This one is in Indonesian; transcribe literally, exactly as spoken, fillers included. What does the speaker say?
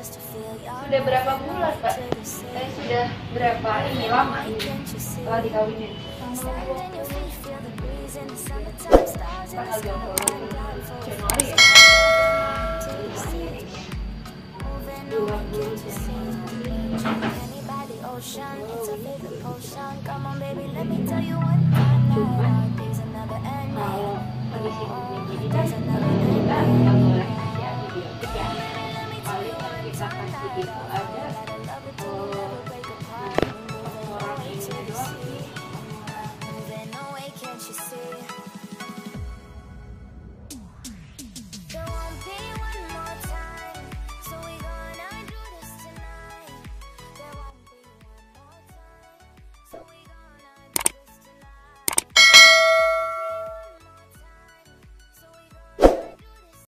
Sudah berapa bulan, Pak? Eh, sudah berapa ini lama ini setelah dikawinin? Tanggal dua puluh Januari ya? dua puluh kalau kondisi begini kan kita nggak boleh kasih antibiotik ya. Paling yang kita kasih itu ada uh, orang ini doang sih.